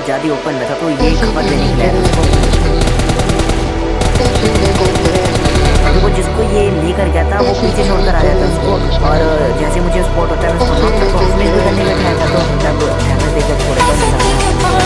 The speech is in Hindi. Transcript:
ज़्यादा ओपन में था तो ये खबर देने के लिए आया था उसको। वो जिसको ये लेकर गया था वो पीछे छोड़कर आ जाता उसको, और जैसे मुझे स्पॉट होता है मैं उसको नॉक करता हूँ, उसमें भी करने बैठा था तो तब हैमर देकर छोड़ता हूँ।